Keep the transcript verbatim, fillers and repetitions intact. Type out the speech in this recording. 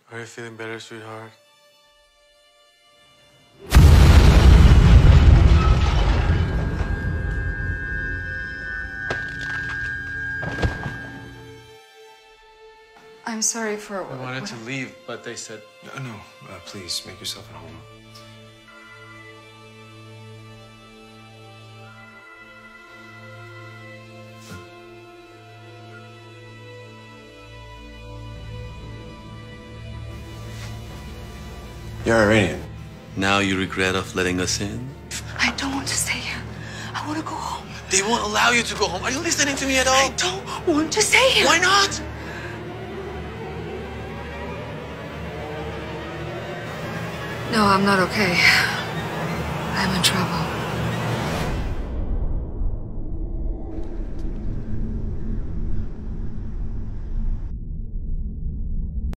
Are you feeling better, sweetheart? I'm sorry for I wanted to leave, but they said... No, no. Uh, please, make yourself at home. You're Iranian. Now you regret of letting us in? I don't want to stay here. I want to go home. They won't allow you to go home. Are you listening to me at all? I don't want to stay here. Why not? No, I'm not okay. I'm in trouble.